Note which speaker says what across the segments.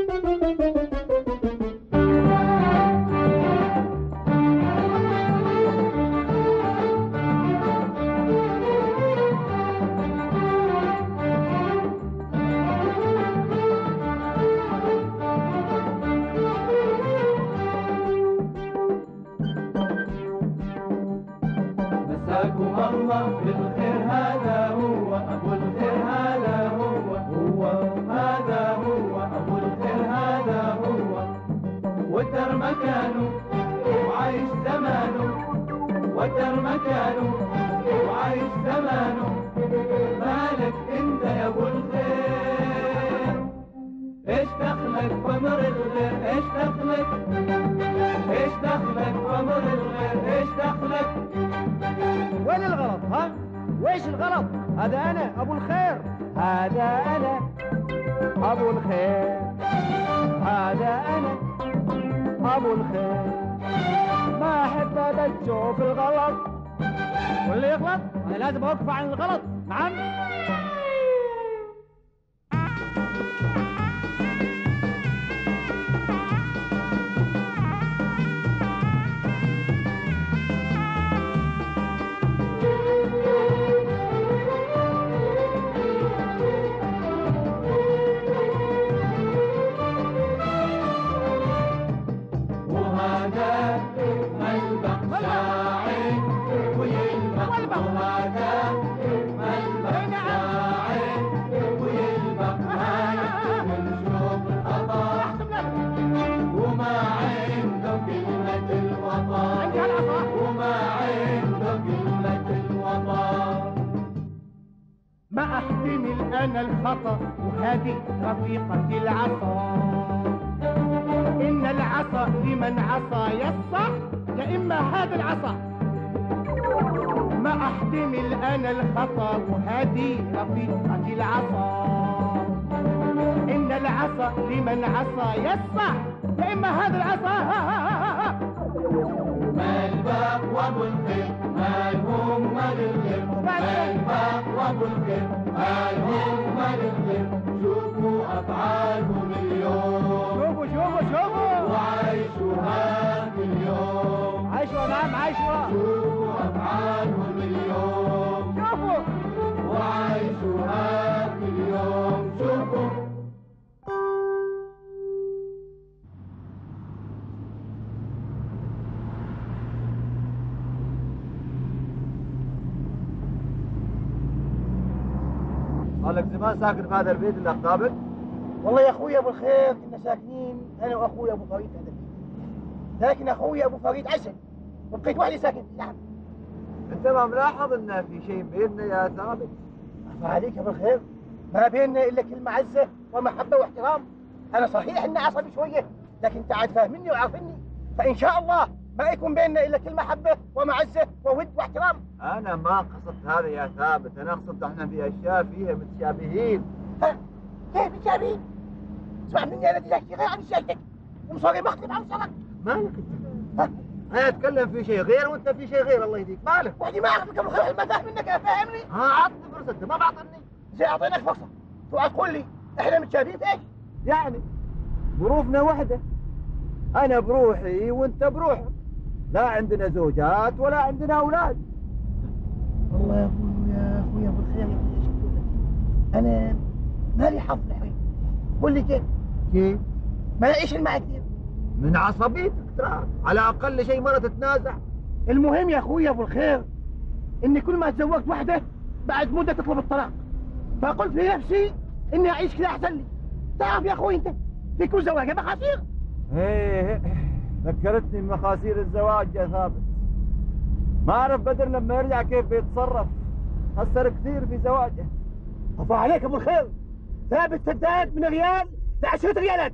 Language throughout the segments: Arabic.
Speaker 1: مساكم الله بالخير، هذا هو أبو الخير، هذا هو هذا هو أبو الخير، هذا هو ودر مكانه وعايش زمانه، ودر مكانه وعايش زمانه. مالك انت يا ابو الخير؟ ايش دخلك بأمر الغير؟ ايش دخلك؟ ايش دخلك بأمر الغير؟ ايش دخلك؟
Speaker 2: وين الغلط ها؟ ويش الغلط؟ هذا أنا أبو الخير، هذا أنا أبو الخير، هذا أنا أبو الخير. ما أحب أبد أشوف الغلط، واللي يغلط أنا لازم أوقف عن الغلط. نعم. ما أحتمل أنا الخطأ وهذه رفيقتي العصا، إن العصا لمن عصى يصح، يا إما هذا العصا. ما أحتمل أنا الخطأ وهذه رفيقتي العصا، إن العصا لمن عصى يصح، يا إما هذا العصا.
Speaker 1: مالباق وابو الخير مالهم مال الخير، مالباق وابو الخير مالهم مال الخير. شوفوا افعالهم اليوم،
Speaker 2: شوفوا
Speaker 1: وعايشوا هاك اليوم،
Speaker 2: عايشوا. نعم عايشوا.
Speaker 1: شوفوا افعالهم اليوم،
Speaker 2: شوفوا
Speaker 1: وعايشوا هاك اليوم. شوفوا
Speaker 3: قالك زمان ساكن في هذا البيت اللي اخطابك؟
Speaker 4: والله يا اخوي ابو الخير كنا ساكنين انا واخوي ابو فريد هذا البيت، لكن اخوي ابو فريد عزل وبقيت وحدي ساكن في العام.
Speaker 3: انت ما ملاحظ ان في شيء بيننا يا ثابت؟
Speaker 4: عفا عليك يا ابو الخير، ما بيننا الا كلمه عزه ومحبه واحترام. انا صحيح اني عصبي شويه، لكن انت عاد فاهمني وعارفني، فان شاء الله ما يكون بيننا الا كلمه محبه ومعزه وود واحترام.
Speaker 3: انا ما قصدت هذا يا ثابت، انا اقصد احنا في اشياء فيها متشابهين.
Speaker 4: ها كيف متشابهين؟ اسمع مني انا بدي احكي غير عن سيادتك ومصاري بختلف عن صارك.
Speaker 3: مالك انت؟ انا اتكلم في شيء غير وانت في شيء غير، الله يهديك. مالك؟
Speaker 4: وحدي ما اعرفك ابو الخير، ما فاهم منك فاهمني؟
Speaker 3: عطني فرصه، انت ما بعطني.
Speaker 4: زي اعطيناك فرصه تقول لي احنا متشابهين في ايش؟
Speaker 3: يعني ظروفنا وحده، انا بروحي وانت بروحك، لا عندنا زوجات ولا عندنا اولاد.
Speaker 4: والله يا اخوي ابو الخير، يا اخوي ايش اقول لك؟ انا مالي حظ الحين. قول لي كيف؟
Speaker 3: كيف؟
Speaker 4: ما ايش اللي معك كثير؟
Speaker 3: من عصبيتك ترى، على اقل شيء مره تتنازع.
Speaker 4: المهم يا اخوي ابو الخير اني كل ما تزوجت وحده بعد مده تطلب الطلاق، فقلت في نفسي اني اعيش كذا احسن لي. تعرف يا اخوي انت في كل زواج مخاسير.
Speaker 3: ايه ذكرتني بمخاسير الزواج يا ثابت. ما اعرف بدر لما يرجع كيف بيتصرف، خسر كثير في زواجه.
Speaker 4: عفا عليك ابو الخير، ثابت سداد من ريال ل10 ريالات.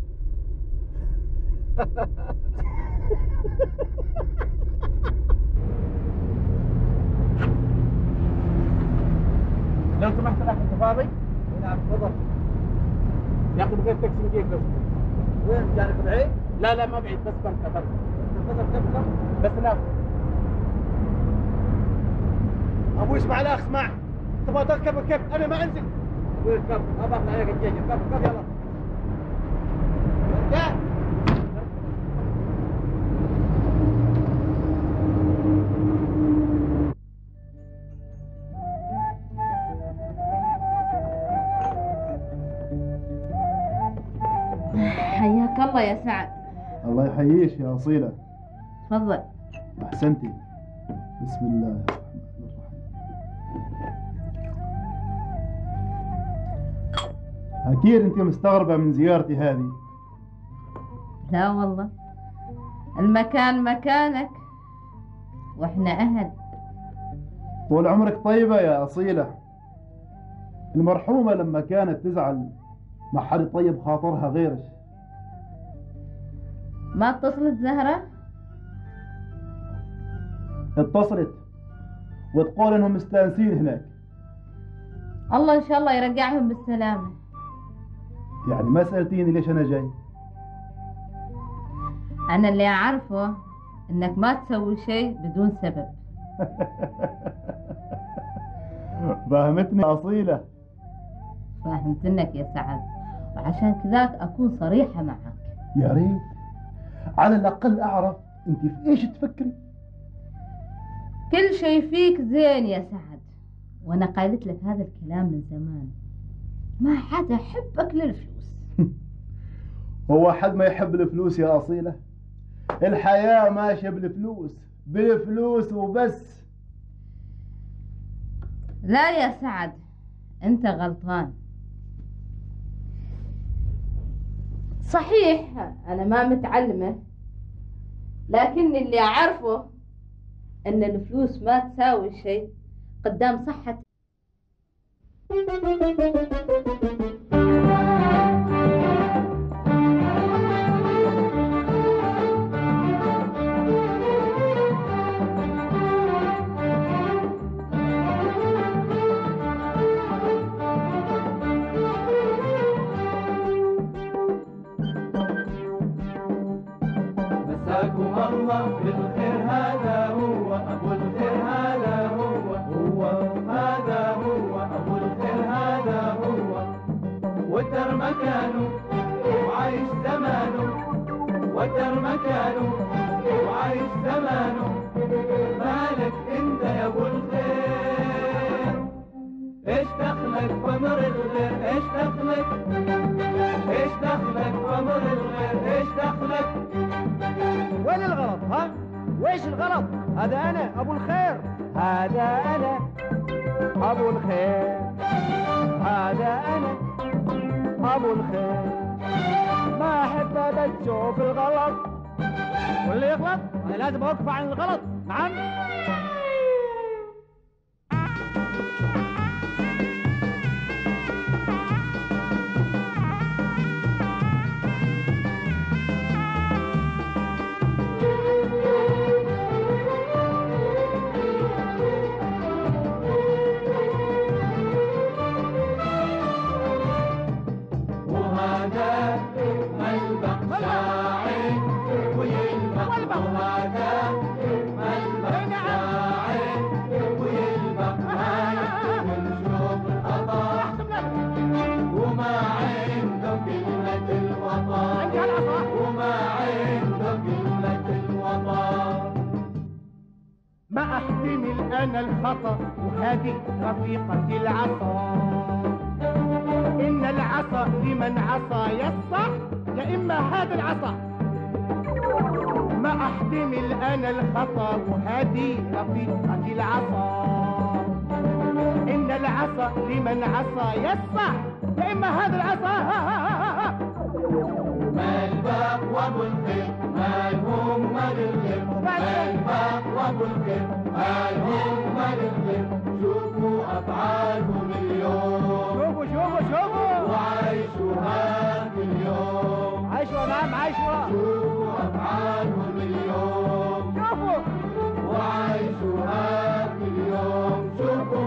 Speaker 2: لو سمحت الاخ انت فاضي؟
Speaker 3: نعم تفضل.
Speaker 2: ياخذ غير تاكسي نجيك لو سمحت.
Speaker 3: وين جانب بعيد؟
Speaker 2: لا ما بعيد، بس بركه.
Speaker 3: تفضل تبقى
Speaker 2: بس لا.
Speaker 4: ابوي اسمع لا اسمع، تبغى تركب ركب، انا ما انزل.
Speaker 3: اركب، ابغى عليك الجيش، اركب يلا.
Speaker 5: حياك الله يا سعد.
Speaker 6: الله يحييش يا أصيلة.
Speaker 5: تفضل.
Speaker 6: أحسنتي. بسم الله الرحمن الرحيم. أكيد أنت مستغربة من زيارتي هذه.
Speaker 5: لا والله، المكان مكانك وإحنا أهل.
Speaker 6: طول عمرك طيبة يا أصيلة. المرحومة لما كانت تزعل ما حد يطيب خاطرها غيرك.
Speaker 5: ما اتصلت زهرة؟
Speaker 6: اتصلت وتقول انهم مستانسين هناك.
Speaker 5: الله ان شاء الله يرجعهم بالسلامة.
Speaker 6: يعني ما سألتيني ليش انا جاي؟
Speaker 5: انا اللي اعرفه انك ما تسوي شيء بدون سبب.
Speaker 6: فهمتني أصيلة.
Speaker 5: فهمتنك يا سعد، وعشان كذاك اكون صريحة معك.
Speaker 6: يا ريت على الأقل أعرف أنت في إيش تفكري.
Speaker 5: كل شيء فيك زين يا سعد، وانا قايلت لك هذا الكلام من زمان. ما حدا يحبك للفلوس.
Speaker 6: هو حد ما يحب الفلوس يا أصيلة؟ الحياة ماشية بالفلوس، بالفلوس وبس.
Speaker 5: لا يا سعد، انت غلطان. صحيح انا ما متعلمة، لكن اللي اعرفه ان الفلوس ما تساوي شيء قدام صحة.
Speaker 1: مساكم الله بالخير، هذا هو أبو الخير، هذا هو هذا هو أبو الخير، هذا هو وتر مكانه وعايش زمانه، وتر مكانه وعايش زمانه. مالك انت يا ابو الخير؟ ايش دخلك بأمر الغير؟ ايش دخلك؟ ايش دخلك بأمر الغير؟ ايش دخلك؟
Speaker 2: وين الغلط ها؟ ويش الغلط؟ هذا أنا أبو الخير، هذا أنا أبو الخير، هذا أنا أبو الخير. ما أحب أبد تشوف الغلط، واللي يغلط أنا لازم أوقف عن الغلط. نعم.
Speaker 1: وهذا ملبق شاعر ويلبق، وهذا ملبق شاعر ويلبق. هاي ونشوف الخطا وما عنده كلمة الوطن، وما عنده كلمة الوطن.
Speaker 4: ما أحتمل أنا الخطأ وهذه رفيقتي العصا. إن العصا لمن عصى يصح، يا إما هذا العصا. ما أحتمل أنا الخطأ وهذه رفيقتي العصا. إن العصا لمن عصى يصح، يا إما هذا العصا.
Speaker 1: ملبق وابو الخير مالهم مال الخير، ملبق وابو الخير مالهم مال الخير. شوفوا أفعالهم اليوم،
Speaker 2: شوفوا
Speaker 1: وعيشوا هاك اليوم.
Speaker 2: عايشوا. نعم عايشوا.
Speaker 1: شوفوا أفعالهم اليوم،
Speaker 2: شوفوا
Speaker 1: وعيشوا هاك اليوم. شوفوا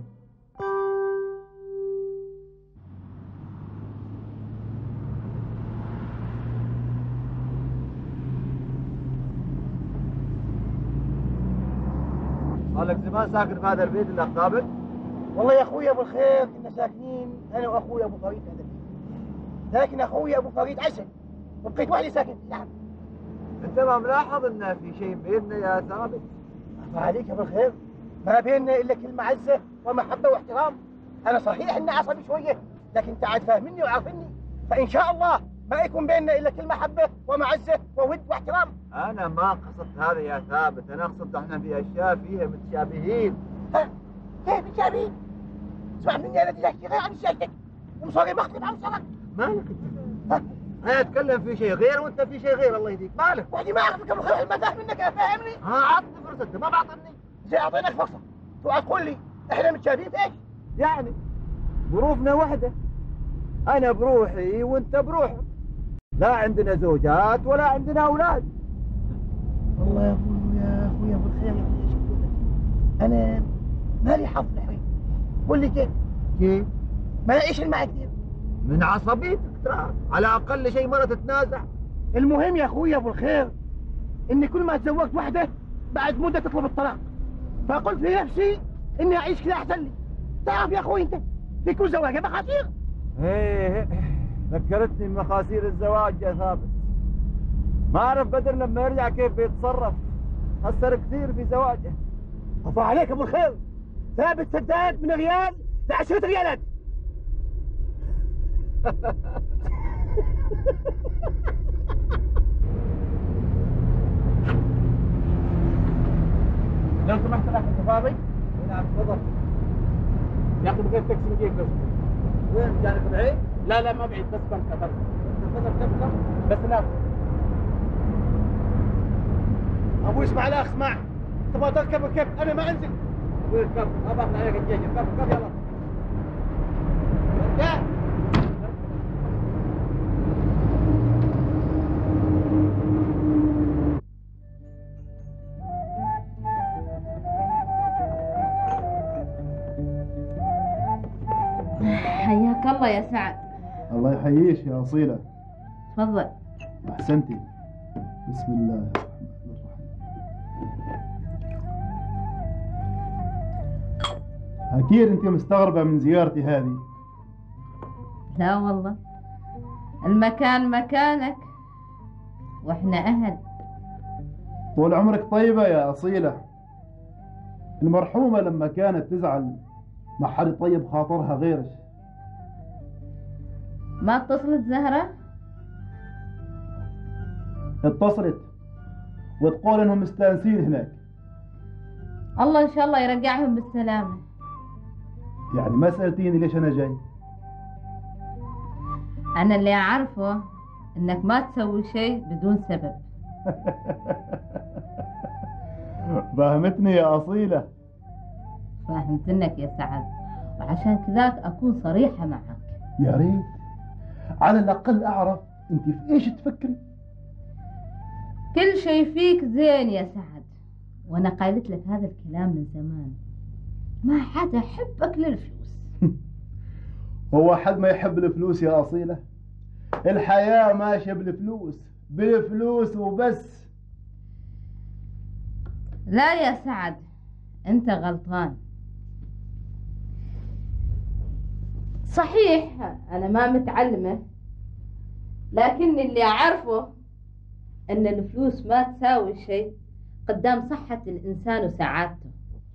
Speaker 3: قالك زمان ساكن في هذا البيت اللي ثابت؟
Speaker 4: والله يا اخوي ابو الخير كنا ساكنين انا واخوي ابو فريد هذا البيت، لكن اخوي ابو فريد عزل وبقيت وحدي ساكن فيه. نعم.
Speaker 3: انت ما ملاحظ ان في شيء بيننا يا ثابت؟
Speaker 4: عفا عليك يا ابو الخير، ما بيننا الا كل معزه ومحبه واحترام. انا صحيح اني عصبي شويه، لكن انت عاد فاهمني وعارفني، فان شاء الله ما يكون بيننا الا كل محبه ومعزه وود واحترام.
Speaker 3: انا ما قصدت هذا يا ثابت، انا اقصد احنا في اشياء فيها متشابهين.
Speaker 4: ها؟ كيف متشابهين؟ اسمع مني انا بدي غير عن سيادتك ومصاري مختلف عن صدق.
Speaker 3: مالك انت؟ انا اتكلم في شيء غير وانت في شيء غير، الله يهديك. مالك؟
Speaker 4: وحدي ما اعرفك ابو خير المداح منك، فاهمني؟
Speaker 3: عطني فرصه، انت ما بعطني.
Speaker 4: زي اعطيناك فرصه توعد تقول لي احنا متشابهين في ايش؟
Speaker 3: يعني ظروفنا وحده، انا بروحي وانت بروحك، لا عندنا زوجات ولا عندنا اولاد.
Speaker 4: والله يا اخويا ابو الخير، يعني ايش اقول لك؟ انا مالي حظ الحين. قول لي كيف؟ ما ايش المعنى كثير؟
Speaker 3: من عصبيتك ترى، على اقل شيء مره تتنازع.
Speaker 4: المهم يا اخويا ابو الخير اني كل ما تزوجت وحده بعد مده تطلب الطلاق، فقلت في نفسي اني اعيش كذا احسن لي. تعرف يا اخوي انت في كل زواج مخاطير.
Speaker 3: ايه ذكرتني بمخاسير الزواج يا ثابت. ما اعرف بدر لما يرجع كيف بيتصرف، خسر كثير في زواجه.
Speaker 4: عفا عليك ابو الخير، ثابت سداد من ريال ل10 ريالات.
Speaker 2: لو سمحت لك انت فاضي؟
Speaker 3: نعم تفضل.
Speaker 2: يا اخي بغيت تاكسي يجيك بس.
Speaker 3: وين جانب بعيد؟
Speaker 2: لا ما بعيد، بس بركه بركه.
Speaker 3: تفضل تفضل.
Speaker 2: بس لا
Speaker 4: ابوي اسمع لا اسمع، تبغى تركب ركب، انا ما انزل.
Speaker 3: ابوي اركب، ما باخذ عليك الجيش، اركب يلا.
Speaker 4: اركب.
Speaker 5: حياك الله يا سعد.
Speaker 6: الله يحييش يا أصيلة.
Speaker 5: تفضل.
Speaker 6: أحسنتي. بسم الله الرحمن الرحيم. أكيد أنت مستغربة من زيارتي هذه.
Speaker 5: لا والله، المكان مكانك واحنا اهل.
Speaker 6: طول عمرك طيبة يا أصيلة. المرحومة لما كانت تزعل ما حد يطيب خاطرها غيرك.
Speaker 5: ما اتصلت زهرة؟
Speaker 6: اتصلت وتقول انهم مستانسين هناك.
Speaker 5: الله ان شاء الله يرجعهم بالسلامة.
Speaker 6: يعني ما سألتيني ليش انا جاي؟
Speaker 5: انا اللي اعرفه انك ما تسوي شيء بدون سبب.
Speaker 6: فهمتني يا أصيلة.
Speaker 5: فهمتنك يا سعد، وعشان كذاك اكون صريحة معك.
Speaker 6: يا ريت على الأقل أعرف أنت في إيش تفكري.
Speaker 5: كل شيء فيك زين يا سعد، وانا قايلت لك هذا الكلام من زمان. ما حدا يحبك للفلوس.
Speaker 6: هو حد ما يحب الفلوس يا أصيلة؟ الحياة ماشية بالفلوس، بالفلوس وبس.
Speaker 5: لا يا سعد، انت غلطان. صحيح انا ما متعلمة، لكن اللي اعرفه ان الفلوس ما تساوي شيء قدام صحة الانسان وسعادته.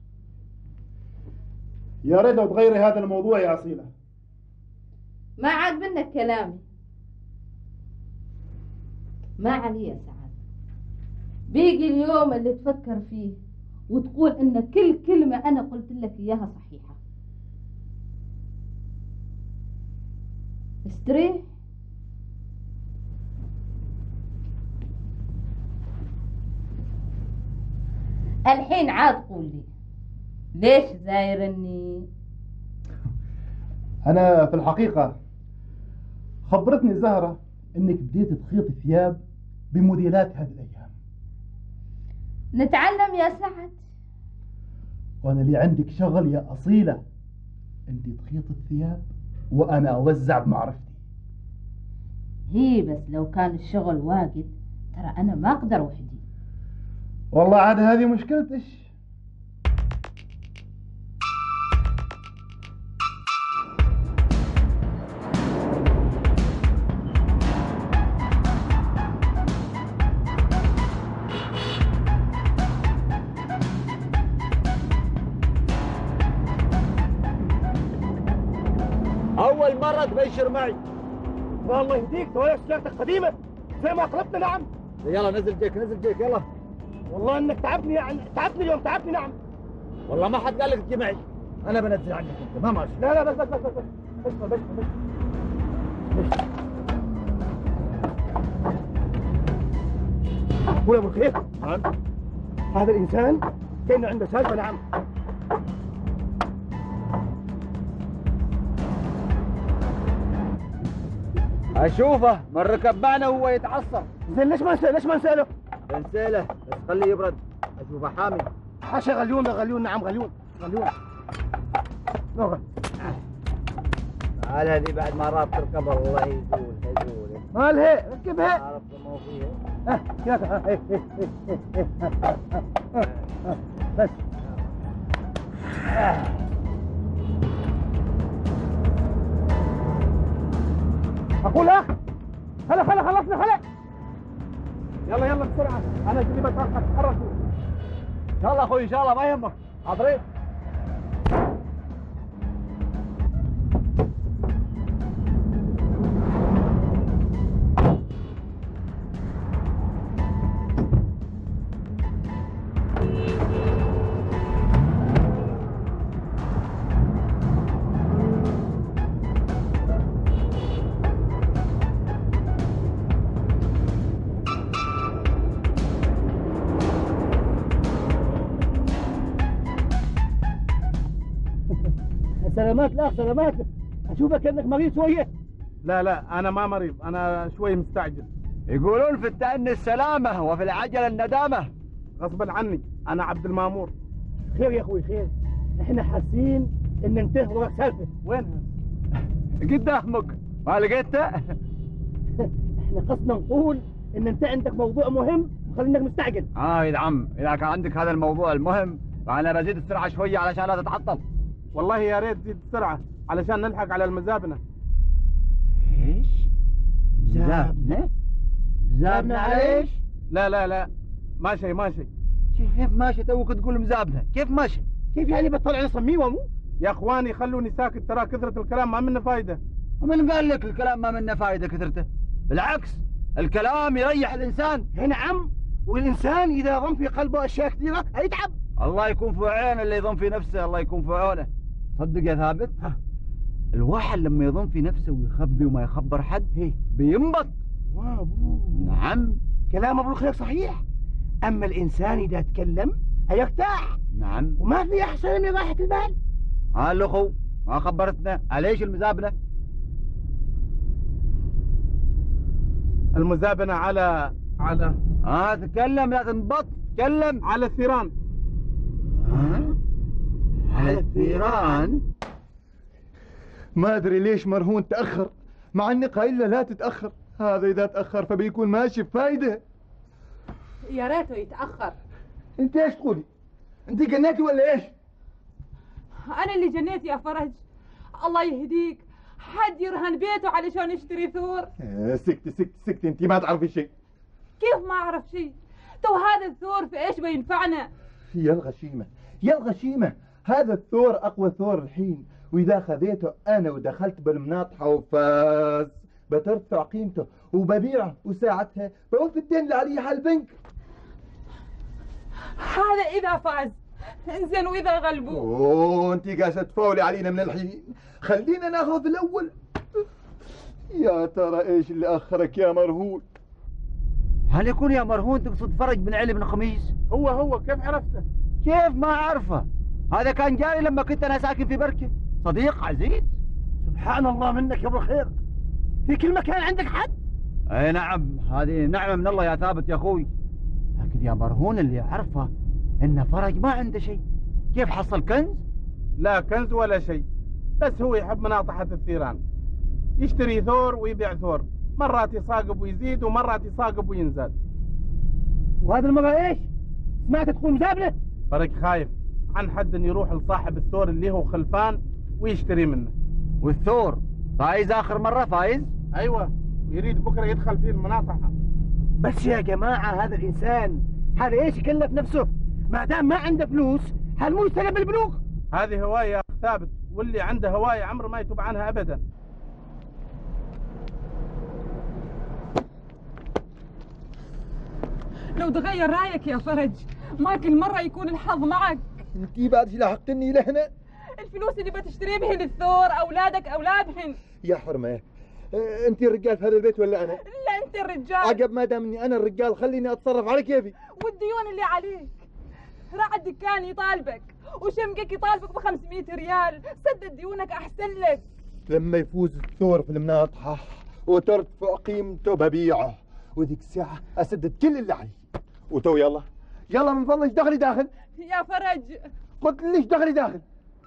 Speaker 6: يا ريت لو تغيري هذا الموضوع يا أصيلة.
Speaker 5: ما عاجبنك كلامي؟ ما علي يا سعد، بيجي اليوم اللي تفكر فيه وتقول ان كل كلمة انا قلت لك اياها صحيحة. استريح. الحين عاد قول لي ليش زايرني؟
Speaker 6: أنا في الحقيقة خبرتني زهرة إنك بديت تخيطي ثياب بموديلات هذه الأيام.
Speaker 5: نتعلم يا سعد.
Speaker 6: وأنا اللي عندك شغل يا أصيلة، أنت تخيط الثياب وأنا أوزع بمعرفتي.
Speaker 5: هي بس لو كان الشغل واجد ترى أنا ما أقدر وحدي.
Speaker 6: والله عاد هذه مشكلتش.
Speaker 3: أول مرة تبشر معي.
Speaker 4: والله يهديك توالي سيارتك قديمه زي ما طلبنا. نعم
Speaker 3: يلا نزل جيك نزل جيك يلا.
Speaker 4: والله انك تعبني، يعني تعبني اليوم، تعبني. نعم
Speaker 3: والله ما حد قال لك تجي معي، انا بنزل عنك انت ما ماشي.
Speaker 4: لا بس قول ابو الخير.
Speaker 3: نعم
Speaker 4: هذا الانسان كانه عنده سالفه. نعم
Speaker 3: اشوفه من ركب معنا وهو يتعصب.
Speaker 4: زين ليش ما نساله؟
Speaker 3: بنساله بس خليه يبرد، اشوفه حامي.
Speaker 4: حاشا غليون. نعم غليون. نوغل
Speaker 3: تعال هذه بعد ما راب تركب والله يزول.
Speaker 4: مالها ركبها.
Speaker 3: عرفت ما فيها.
Speaker 4: كذا بس اقول اخ هلا خلصنا هلا. يلا بسرعه انا جدي بتاخر تحركوا.
Speaker 3: ان شاء الله اخوي ان شاء الله ما يهمك حاضرين.
Speaker 4: سلامات الاخ سلامات. اشوفك انك مريض شويه.
Speaker 7: لا انا ما مريض، انا شوي مستعجل.
Speaker 3: يقولون في التأني السلامة وفي العجلة الندامة.
Speaker 7: غصبا عني، انا عبد المامور.
Speaker 4: خير يا اخوي خير، احنا حاسين ان انتهى وراك سالفه.
Speaker 7: وينها؟
Speaker 3: قدامك ما لقيته.
Speaker 4: احنا قصدنا نقول ان انت عندك موضوع مهم وخلينك مستعجل.
Speaker 3: يا عم اذا كان عندك هذا الموضوع المهم فانا بزيد السرعة شوية علشان لا تتعطل.
Speaker 7: والله يا ريت تزيد السرعة علشان نلحق على المزابنة.
Speaker 3: ايش؟ مزابنة على ايش؟
Speaker 7: لا ما شيء
Speaker 3: كيف ماشي؟ توك تقول مزابنة، كيف ماشي؟
Speaker 4: كيف يعني بتطلع لي صميمه مو؟
Speaker 7: يا اخواني خلوني ساكت، ترى كثرة الكلام ما منه فايدة.
Speaker 3: ومن قال لك الكلام ما منه فايدة كثرته؟ بالعكس الكلام يريح الانسان.
Speaker 4: نعم، والانسان اذا ضم في قلبه اشياء كثيرة يتعب.
Speaker 3: الله يكون في عونه اللي يضم في نفسه، الله يكون في عونه. صدق يا ثابت؟ الواحد لما يضم في نفسه ويخبي وما يخبر حد بينبط. نعم
Speaker 4: كلام ابو الخير صحيح، اما الانسان اذا تكلم هيرتاح.
Speaker 3: نعم
Speaker 4: وما في احسن من راحة البال.
Speaker 3: الاخو ما خبرتنا عليش المزابنة؟
Speaker 7: المزابنة على
Speaker 3: تكلم لا تنبط، تكلم.
Speaker 7: على الثيران.
Speaker 3: على الثيران؟
Speaker 6: ما أدري ليش مرهون تأخر، مع إني قايل له لا تتأخر. هذا إذا تأخر فبيكون ماشي بفايدة.
Speaker 8: يا ريته يتأخر.
Speaker 6: أنت إيش تقولي؟ أنت جنيتي ولا إيش؟
Speaker 8: أنا اللي جنيت يا فرج. الله يهديك، حد يرهن بيته علشان يشتري ثور.
Speaker 6: سكتي أنت ما تعرفي شيء.
Speaker 8: كيف ما أعرف شيء؟ تو هذا الثور في إيش بينفعنا؟
Speaker 6: يا الغشيمة هذا الثور أقوى ثور الحين، وإذا خذيته أنا ودخلت بالمناطحة وفاز بترفع قيمته وببيعه، وساعتها بوفي الدين اللي علي على البنك.
Speaker 8: هذا إذا فاز. إنزين وإذا غلبوه؟
Speaker 6: أنت قاعدة تفاولي علينا من الحين، خلينا ناخذ الأول. يا ترى إيش اللي أخرك يا مرهون؟
Speaker 3: هل يكون يا مرهون تقصد فرج بن علي بن خميس؟
Speaker 7: هو كيف عرفته؟
Speaker 3: كيف ما أعرفه؟ هذا كان جاري لما كنت أنا ساكن في بركة، صديق عزيز.
Speaker 4: سبحان الله منك يا ابو الخير، في كل مكان عندك حد.
Speaker 3: اي نعم، هذه نعمة من الله يا ثابت يا اخوي. لكن يا مرهون اللي اعرفه ان فرج ما عنده شيء. كيف حصل كنز؟
Speaker 7: لا كنز ولا شيء، بس هو يحب مناطحة الثيران، يشتري ثور ويبيع ثور، مرات يصاقب ويزيد ومرات يصاقب وينزاد.
Speaker 4: وهذا المرة ايش؟ سمعت تكون مزابنة؟
Speaker 7: فرج خايف عن حد ان يروح لصاحب الثور اللي هو خلفان ويشتري منه.
Speaker 3: والثور فايز اخر مرة فايز؟
Speaker 7: ايوه، يريد بكره يدخل فيه المناطحة.
Speaker 4: بس يا جماعة هذا الانسان هذا ايش يكلف نفسه؟ ما دام ما عنده فلوس هل مو يستلم بالبنوك؟
Speaker 7: هذه هواية يا ثابت، واللي عنده هواية عمره ما يتوب عنها ابدا.
Speaker 8: لو تغير رايك يا فرج، ما كل مرة يكون الحظ معك.
Speaker 6: انتي بعد لاحقتني لهنا.
Speaker 8: الفلوس اللي بتشتري بهن الثور أولادك أولادهن.
Speaker 6: يا حرمة، انتي الرجال في هذا البيت ولا انا؟
Speaker 8: لا أنت الرجال.
Speaker 6: عقب ما دام اني انا الرجال خليني اتصرف على كيفي.
Speaker 8: والديون اللي عليك، راح الدكان يطالبك وشمقك يطالبك ب500 ريال، سدد ديونك أحسن لك.
Speaker 6: لما يفوز الثور في المناطحة وترتفع قيمته ببيعه، وذيك الساعة أسدد كل اللي علي. وتو يلا من فضلك دخلي داخل.
Speaker 8: يا فرج
Speaker 6: قلت ليش دخلي داخل.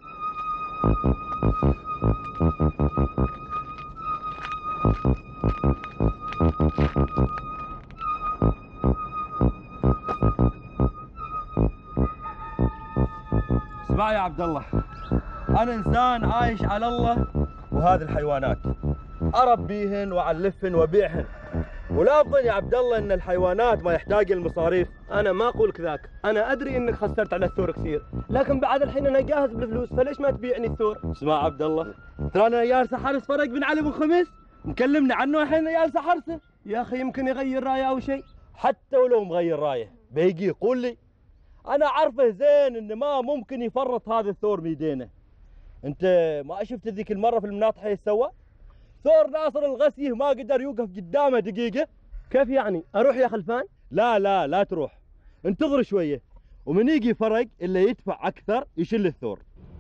Speaker 9: اسمع يا عبد الله، انا انسان عايش على الله وهذه الحيوانات، اربيهن واعلفهن وابيعهن. ولا تظن يا عبد الله ان الحيوانات ما يحتاج المصاريف.
Speaker 10: انا ما اقول كذاك، انا ادري انك خسرت على الثور كثير، لكن بعد الحين انا جاهز بالفلوس، فليش ما تبيعني الثور؟
Speaker 9: اسمع عبد الله، ترى انا جالس احرس فرج بن علي بن خميس، مكلمني عنه الحين جالس احرسه.
Speaker 10: يا اخي يمكن يغير رايه او شيء.
Speaker 9: حتى ولو مغير رايه بيجي يقول لي انا عارفه زين ان ما ممكن يفرط هذا الثور بيدينه. انت ما شفت ذيك المره في المناطحه ايش سوى؟ ثور ناصر الغسيه ما قدر يوقف قدامه دقيقه.
Speaker 10: كيف يعني؟ اروح يا خلفان؟
Speaker 9: لا تروح، انتظر شويه، ومن يجي فرق اللي يدفع اكثر يشل الثور.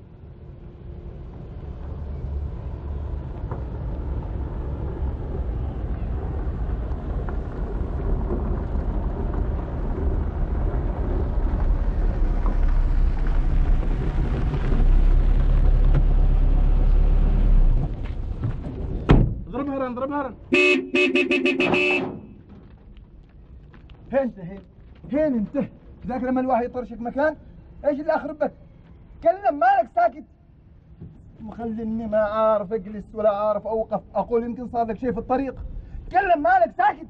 Speaker 7: اضرب هرن.
Speaker 6: هين انت ذاك لما الواحد يطرشك مكان ايش اللي اخربك؟ تكلم مالك ساكت. مخليني ما عارف اجلس ولا عارف اوقف، اقول يمكن صار لك شيء في الطريق. تكلم مالك ساكت.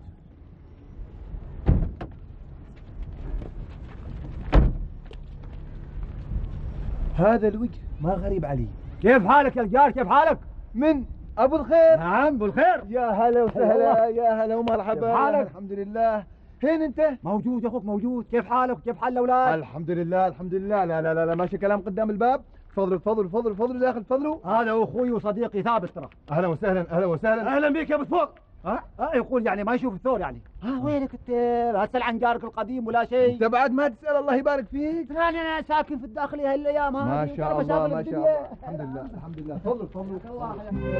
Speaker 6: هذا الوجه ما غريب علي.
Speaker 2: كيف حالك يا الجار؟ كيف حالك؟
Speaker 6: من ابو الخير.
Speaker 2: نعم ابو الخير.
Speaker 6: يا هلا وسهلا، يا هلا ومرحبا.
Speaker 2: كيف حالك؟
Speaker 6: الحمد لله. فين انت؟
Speaker 2: موجود يا اخوك موجود. كيف حالك وكيف حال الاولاد؟
Speaker 6: الحمد لله الحمد لله. لا ماشي كلام قدام الباب. تفضلوا داخل تفضلوا.
Speaker 2: هذا هو اخوي وصديقي ثابت ترى.
Speaker 6: اهلا وسهلا.
Speaker 2: اهلا بك يا ابو الثور. يقول يعني ما يشوف الثور يعني. وينك انت؟ لا تسال عن جارك القديم ولا شيء.
Speaker 6: انت بعد ما تسال الله يبارك فيك.
Speaker 2: انا ساكن في الداخليه هالايام.
Speaker 6: ما شاء الله ما شاء الله. الحمد لله. تفضلوا.
Speaker 2: الله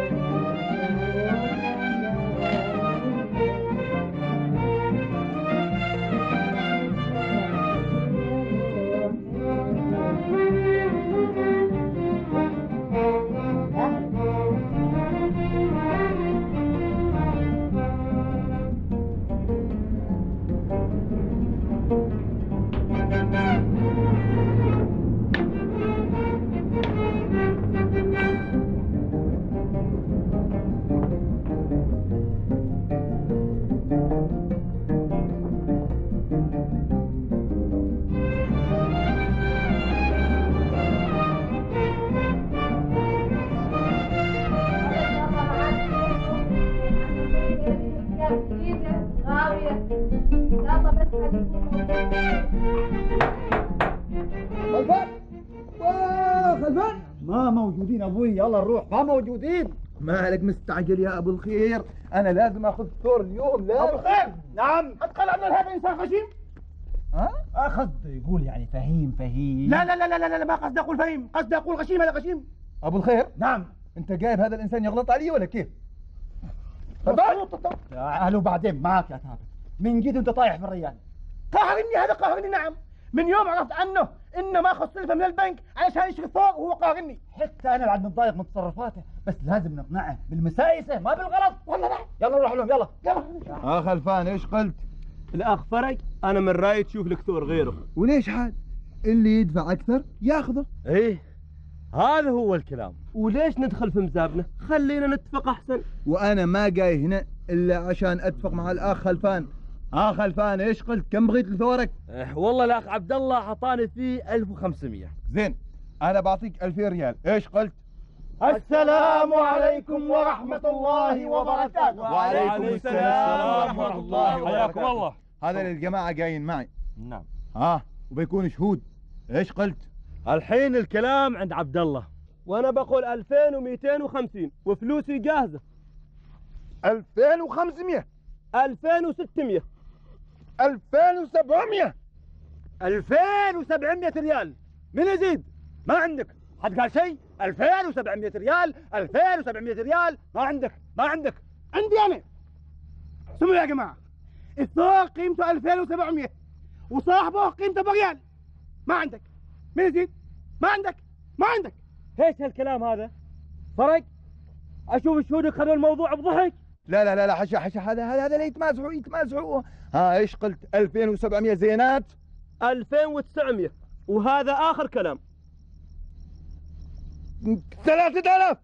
Speaker 6: خلفان
Speaker 2: ما موجودين ابوي. يلا نروح. ما موجودين.
Speaker 6: مالك مستعجل يا ابو الخير؟ انا لازم اخذ الثور اليوم. لا
Speaker 4: ابو الخير.
Speaker 2: نعم.
Speaker 4: اتقل عن هذا انسان غشيم.
Speaker 2: قصده يقول يعني فهيم.
Speaker 4: لا ما قصدي اقول فهيم، قصدي اقول غشيم. هذا غشيم.
Speaker 6: ابو الخير.
Speaker 2: نعم.
Speaker 6: انت جايب هذا الانسان يغلط علي ولا كيف؟
Speaker 2: اهله بعدين معك يا ثابت. من جد انت طايح في الريان.
Speaker 4: قاهرني نعم. من يوم عرفت عنه انه ما اخذ سلفه من البنك علشان يشتري ثور وهو قاهرني.
Speaker 2: حتى انا بعد متضايق من تصرفاته، بس لازم نقنعه بالمسايسه ما بالغلط.
Speaker 4: والله لا.
Speaker 2: يلا نروح لهم. يلا.
Speaker 6: خلفان ايش قلت؟
Speaker 10: الاخ فرج انا من رايي تشوف لك ثور غيره.
Speaker 6: وليش حال؟ اللي يدفع اكثر ياخذه.
Speaker 9: ايه هذا هو الكلام.
Speaker 10: وليش ندخل في مزابنه؟ خلينا نتفق احسن.
Speaker 6: وانا ما جاي هنا الا عشان اتفق مع الاخ خلفان. خلفان ايش قلت؟ كم بغيت لثورك؟
Speaker 9: والله الاخ عبد الله اعطاني فيه 1500.
Speaker 6: زين انا بعطيك 2000 ريال. ايش قلت؟
Speaker 4: السلام عليكم ورحمة الله وبركاته.
Speaker 9: وعليكم السلام ورحمة الله وبركاته. حياكم الله.
Speaker 6: هذا الجماعة جايين معي.
Speaker 9: نعم.
Speaker 6: وبيكون شهود. ايش قلت؟
Speaker 9: الحين الكلام عند عبد الله.
Speaker 10: وانا بقول 2250 وفلوسي جاهزة.
Speaker 6: 2500
Speaker 10: 2600
Speaker 6: 2700
Speaker 3: 2700 ريال. من يزيد؟ ما عندك حد قال شيء؟ 2700 ريال، 2700 ريال، ما عندك.
Speaker 4: عندي انا. سمعوا يا جماعه، الثور قيمته 2700 وصاحبه قيمته بريال. ما عندك. من يزيد؟ ما عندك.
Speaker 9: ايش هالكلام هذا؟ فرق؟ اشوف شهودك خذوا الموضوع بضحك.
Speaker 6: لا حشا هذا لا يتمازحوا. ايش قلت؟ 2700 زينات.
Speaker 10: 2900 وهذا آخر كلام.
Speaker 6: 3000.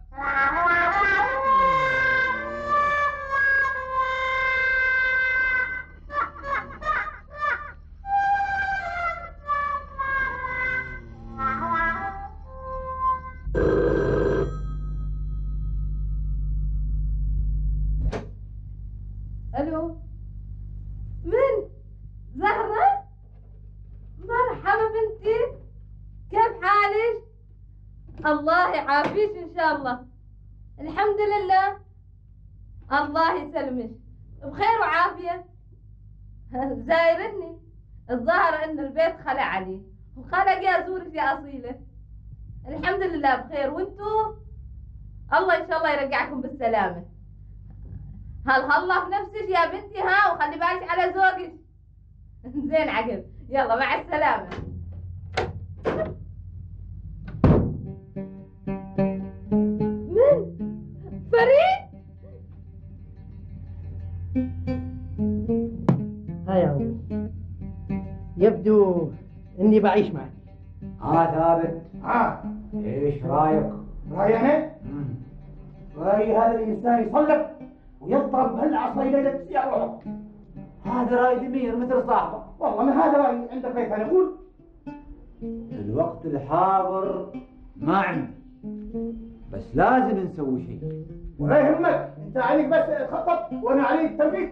Speaker 5: الو، من؟ زهرة؟ مرحبا بنتي، كيف حالك؟ الله يعافيك ان شاء الله. الحمد لله، الله يسلمك، بخير وعافية. زايرني، الظاهر ان البيت خلع علي وخلق يزورك يا اصيلة. الحمد لله بخير، وانتو؟ الله ان شاء الله يرجعكم بالسلامة. هلا في نفسك يا بنتي، وخلي بالك على زوجك. زين عقل، يلا مع السلامة. من؟ فريد؟
Speaker 4: ها يا أبوي، يبدو اني بعيش معك.
Speaker 2: ثابت، ايش رايك؟
Speaker 4: رايي انا؟ رايي هذا الانسان يصلب ويضرب بهالعصا ليلة تسيع روحه.
Speaker 2: هذا راي ضمير مثل صاحبه.
Speaker 4: والله ما هذا رايي، عندك راي ثاني قول.
Speaker 2: الوقت الحاضر ما عندي، بس لازم نسوي شيء.
Speaker 4: ولا يهمك، انت عليك بس تخطط وانا علي التنفيذ.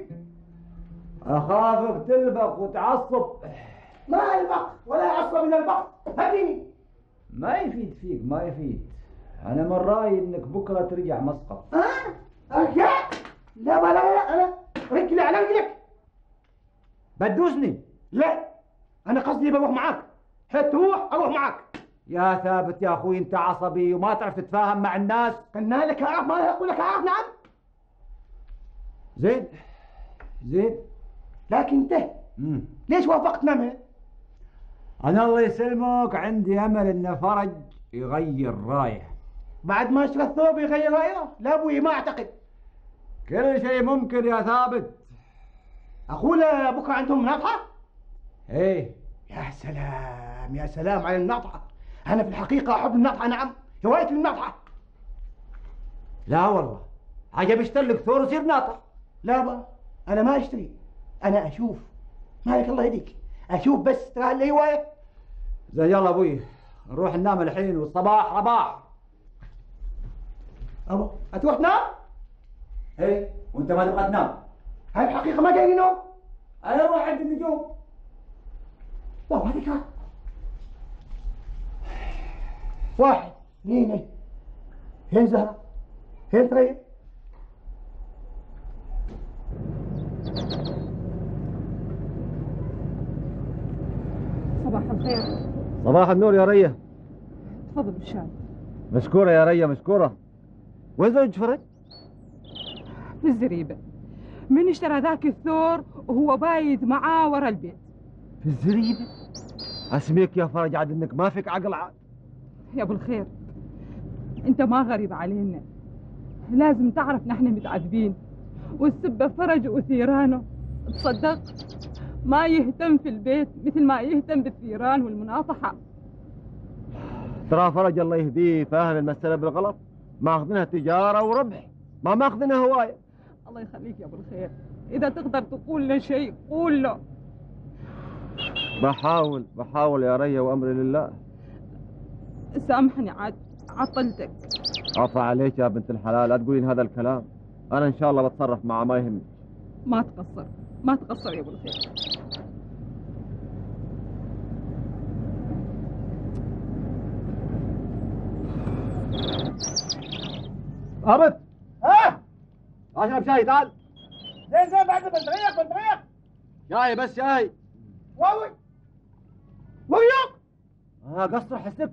Speaker 2: اخافك تلبق وتعصب.
Speaker 4: ما البق ولا عصب من البق، هديني.
Speaker 2: ما يفيد فيك، ما يفيد. انا من رايي انك بكره ترجع مسقط.
Speaker 4: ارجع؟ لا انا رجلي على رجلك.
Speaker 2: بتدوسني؟
Speaker 4: لا، انا قصدي بروح معاك. حيث تروح اروح معاك.
Speaker 2: يا ثابت يا اخوي، انت عصبي وما تعرف تتفاهم مع الناس.
Speaker 4: قلنا لك اعرف، ما اقول لك اعرف. نعم
Speaker 2: زين،
Speaker 4: لكن انت ليش وافقت نعمل؟
Speaker 2: انا الله يسلمك عندي امل ان فرج يغير رايه.
Speaker 4: بعد ما اشترى الثوب يغير رايه؟ لا ابوي، ما اعتقد.
Speaker 2: كل شيء ممكن يا ثابت.
Speaker 4: اخونا بكره عندهم مناطحه؟
Speaker 2: ايه.
Speaker 4: يا سلام على المناطحه. انا في الحقيقه احب المناطحه. نعم، هوايه المناطحه.
Speaker 2: لا والله، عجب اشتري لك ثور وصير ناطح.
Speaker 4: لا بقى، انا ما اشتري، انا اشوف. مالك الله يهديك، اشوف بس. ترى لي هوايه.
Speaker 2: زين، يلا ابوي نروح ننام الحين والصباح رباح.
Speaker 4: ابو هتروح تنام؟
Speaker 2: ايه، وانت ما تبغى تنام؟
Speaker 4: هاي الحقيقه ما جاي نوم.
Speaker 2: انا اروح عند النجوم.
Speaker 4: والله هذيك واحد اثنين. هين زهرة؟ هين ثريا؟
Speaker 8: صباح الخير.
Speaker 3: صباح النور يا ريا.
Speaker 8: تفضل بالشاي.
Speaker 3: مشكورة يا ريا، مشكورة. وين زوج فرج؟
Speaker 8: في الزريبة. من اشترى ذاك الثور وهو بايد معاه ورا البيت.
Speaker 3: في الزريبة؟ اسميك يا فرج عاد انك ما فيك عقل عاد.
Speaker 8: يا ابو الخير، انت ما غريب علينا، لازم تعرف نحن متعذبين، والسبة فرج وثيرانه. تصدق ما يهتم في البيت مثل ما يهتم بالثيران والمناطحة.
Speaker 3: ترى فرج الله يهديه فاهم المسألة بالغلط، ماخذينها تجارة وربح، ما ماخذينها هواية.
Speaker 8: الله يخليك يا ابو الخير، اذا تقدر تقول له شيء قول له.
Speaker 3: بحاول يا ريا، وامري لله.
Speaker 8: سامحني عاد عطلتك.
Speaker 3: عفا عليك يا بنت الحلال، لا تقولين هذا الكلام. انا ان شاء الله بتصرف معه، ما يهمك.
Speaker 8: ما تقصر، ما تقصر يا ابو الخير.
Speaker 2: ضابط اشرب شاي تعال.
Speaker 4: زين بعد بنطريق
Speaker 2: شاي بس شاي.
Speaker 4: ويوك
Speaker 2: قصر حسك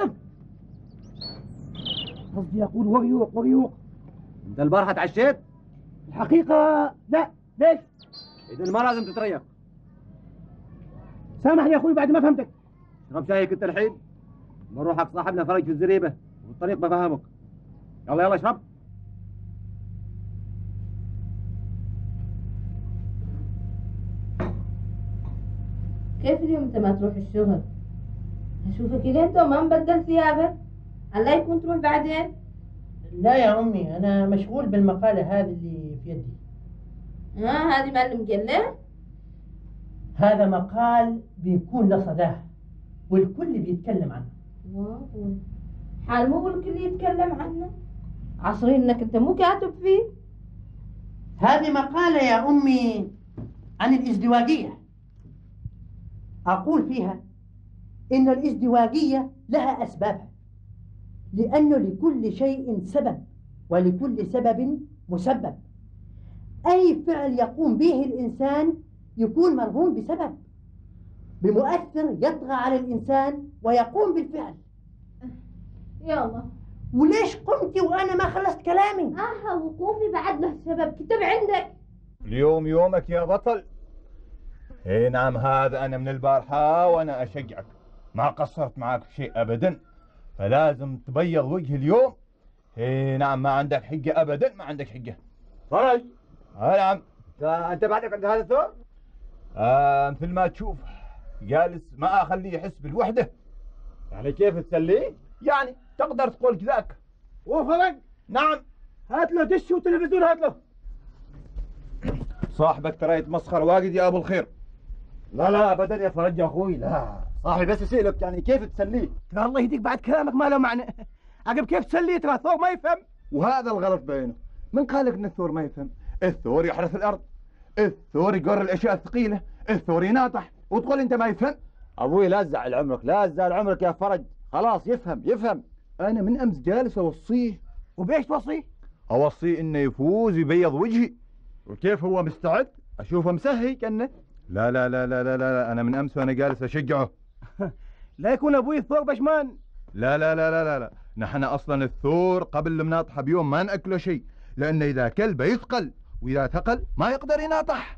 Speaker 2: قصدي اقول وغيوق. انت البارحه تعشيت؟
Speaker 4: الحقيقة لا. ليش؟
Speaker 2: اذا ما لازم تتريق.
Speaker 4: سامحني يا اخوي بعد ما فهمتك.
Speaker 2: اشرب شايك انت الحين. بنروحك صاحبنا فرج في الزريبه والطريق بفهمك. يلا اشرب.
Speaker 5: كيف اليوم انت ما تروح الشغل؟ اشوفك الى انت وما مبدل ثيابك. الله يكون تروح بعدين.
Speaker 4: لا يا امي انا مشغول بالمقالة هذه اللي في يدي.
Speaker 5: هذه مال المجلة؟
Speaker 4: هذا مقال بيكون له صداه والكل بيتكلم عنه.
Speaker 5: واو حال مو الكل يتكلم عنه. عصرين انك انت مو كاتب فيه.
Speaker 4: هذه مقالة يا امي عن الازدواجية. اقول فيها ان الازدواجية لها اسبابها، لانه لكل شيء سبب ولكل سبب مسبب. اي فعل يقوم به الانسان يكون مرهون بسبب، بمؤثر يطغى على الانسان ويقوم بالفعل.
Speaker 5: يلا
Speaker 4: وليش قمتي وانا ما خلصت كلامي؟
Speaker 5: وقوفي بعد له سبب. كتب عندك.
Speaker 6: اليوم يومك يا بطل. اي نعم هذا انا من البارحة وانا اشجعك، ما قصرت معك في شيء ابدا، فلازم تبيض وجه اليوم. اي نعم ما عندك حجة ابدا، ما عندك حجة.
Speaker 2: فرج
Speaker 6: نعم.
Speaker 2: انت بعدك عند هذا الثور؟
Speaker 6: مثل ما تشوف جالس ما اخليه يحس بالوحدة.
Speaker 2: يعني كيف تسليه؟
Speaker 6: يعني تقدر تقول كذاك.
Speaker 4: وفرج
Speaker 6: نعم.
Speaker 4: هات له دش وتلفزيون هات له.
Speaker 6: صاحبك ترى يتمسخر واجد يا ابو الخير.
Speaker 2: لا ابدا يا فرج يا اخوي، لا صاحبي بس يسألك يعني كيف تسليه؟
Speaker 4: ترى الله يهديك بعد كلامك ما له معنى. عقب كيف تسليه؟ ترى الثور ما يفهم.
Speaker 6: وهذا الغلط بينه. من قالك ان الثور ما يفهم؟ الثور يحرث الارض، الثور يقر الاشياء الثقيله، الثور يناطح، وتقول انت ما يفهم؟
Speaker 2: ابوي لا تزعل عمرك، لا تزعل عمرك يا فرج، خلاص يفهم.
Speaker 6: انا من امس جالس اوصيه.
Speaker 4: وبايش توصيه؟
Speaker 6: اوصيه انه يفوز يبيض وجهي.
Speaker 2: وكيف هو مستعد؟ اشوفه مسهي كنه.
Speaker 6: لا لا لا لا لا لا انا من امس وانا جالس اشجعه.
Speaker 4: لا يكون ابوي الثور بشمان.
Speaker 6: لا لا لا لا لا لا نحن اصلا الثور قبل المناطحه بيوم ما ناكله شيء، لانه اذا كل بيثقل، واذا ثقل ما يقدر يناطح.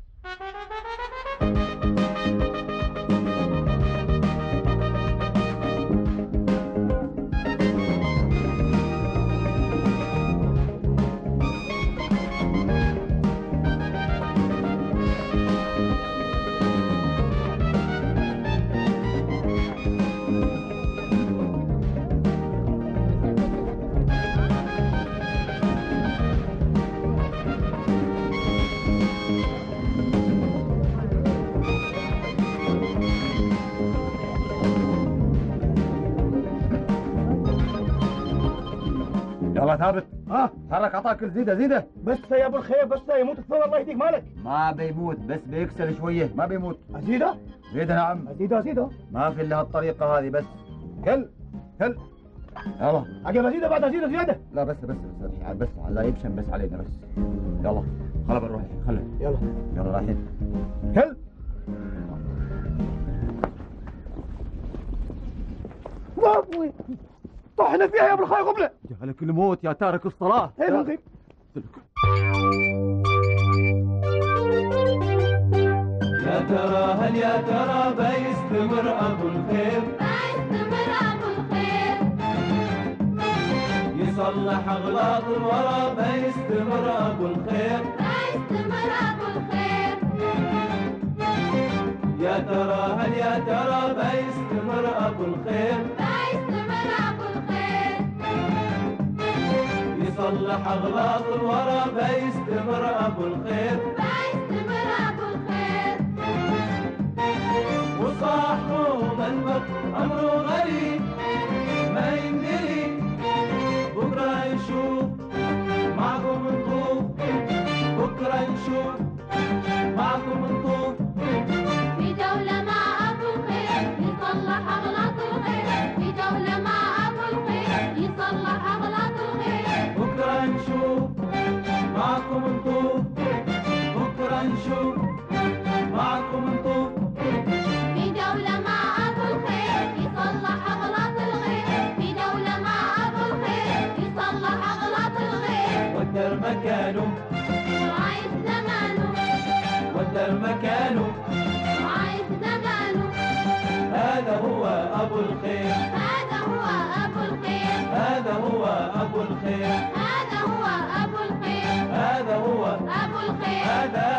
Speaker 2: يلا ثابت حرك عطاك زيده.
Speaker 4: بس يا ابو الخير بس يموت الثور الله يهديك مالك.
Speaker 2: ما بيموت بس بيكسل شويه، ما بيموت.
Speaker 4: ازيده؟
Speaker 2: نعم
Speaker 4: ازيده
Speaker 2: ما في الا هالطريقه هذه بس. كل يلا
Speaker 4: عقب ازيده بعد ازيده زياده.
Speaker 2: لا بس لا يبشم بس علينا بس. يلا خلا بنروح خلا. يلا رايحين.
Speaker 6: كل
Speaker 4: ما ابوي طحنا فيها يا ابو الخير قبله.
Speaker 2: جهلك الموت يا تارك الصلاه.
Speaker 4: المغيب.
Speaker 1: يا ترى هل يا ترى بيستمر ابو الخير؟ يصلح اغلاط الورى بيستمر ابو الخير. يا ترى هل يا ترى بيستمر ابو الخير؟ يصلح اغلاط الورى بيستمر ابو الخير. وصاحبه منبق امره غريب ما يندري، بكره نشوف معكم نطوف، بكره نشوف معكم نشوف معكم نطوف
Speaker 11: في دولة مع أبو الخير يصلح أغلاط الغير، في دولة مع أبو الخير يصلح أغلاط الغير.
Speaker 1: والدار مكانه
Speaker 11: وعايش زمانه،
Speaker 1: والدار مكانه
Speaker 11: وعايش زمانه.
Speaker 1: هذا هو أبو الخير،
Speaker 11: هذا هو أبو الخير،
Speaker 1: هذا هو أبو الخير،
Speaker 11: هذا هو أبو الخير،
Speaker 1: هذا هو
Speaker 11: أبو الخير.
Speaker 1: هذا